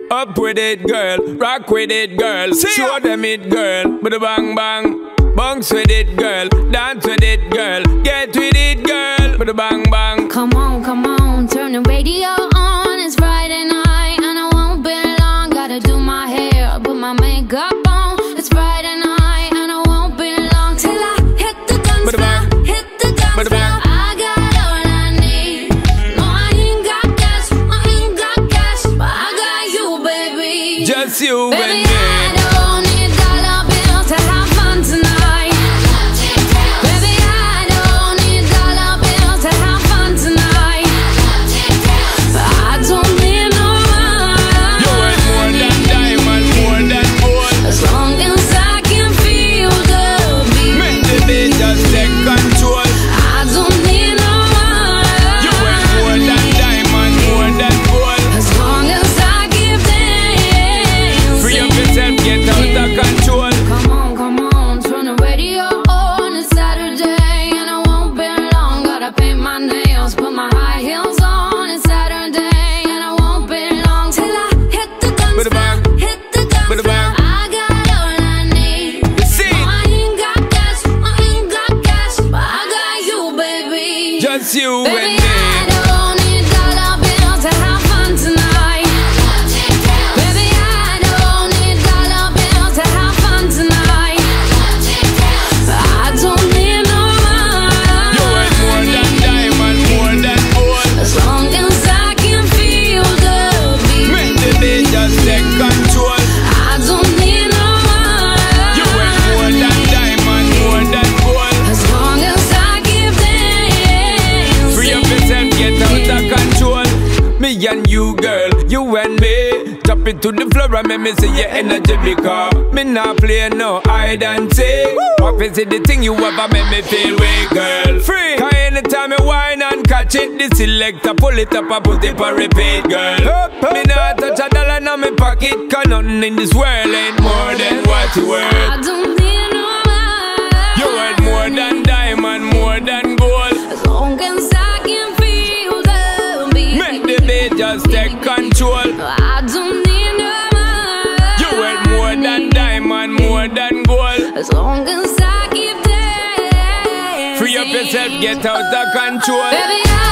Up with it, girl. Rock with it, girl. Show them it, girl. Bada bang bang. Bounce with it, girl. Dance with it, girl. Get with it, girl. Bada bang bang. Come on, turn the radio on. It's Friday night and I won't be long. Gotta do my hair, put my makeup on. It's Friday night and I won't be long till I hit the dance floor. Hit the dance floor. I got all I need. No, I ain't got cash, but I got you, baby. Just you baby, and me. I don't need dollar bills to have fun tonight. Baby, I don't need dollar bills to have fun tonight. But I don't need no money. You ain't more than diamond, more than gold. As long as I can feel the beat. Make the beat just take control. I don't need no money. You ain't more than diamond, more than gold. As long as I keep dancing. Free up yourself, get out of control. Come on, turn the radio on. It's Saturday and I won't be long. Gotta paint my nails, put my high heels on. It's Saturday and I won't be long till I hit the dance floor. Hit the dance floor. I got all I need. No, I ain't got cash, but I got you, baby. Just you Baby, and me. I don't need dollar bills to have fun tonight. Baby, I don't need dollar bills to have fun tonight. But I don't need no You money. ain't more than diamond, more than gold. As long as I can feel the beat. Make the beat just take control. I don't need no money. You ain't more than diamond, more than gold. As long as I keep dancing. Free up yourself, get out of control. Me and you, girl, you and me. Drop it to the floor and make me see your energy because me not play no hide and seek. Office is the thing you ever make me feel weak, girl. Free. Cause anytime I whine and catch it, the selector pull it up and put it for repeat, girl. Me not touch a dollar in my pocket, cause nothing in this world ain't more than what you worth. I don't need no money. You worth more than diamond, more than gold. As long as I can feel the beat. Make the beat just take control. I don't need no money. You worth more than diamond, more than gold. As long as I keep dancing. Free up yourself, get out of control. Baby,